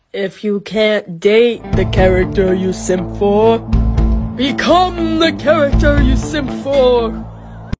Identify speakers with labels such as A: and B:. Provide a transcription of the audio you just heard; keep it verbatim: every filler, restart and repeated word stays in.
A: If you can't date the character you simp for, become the character you simp for.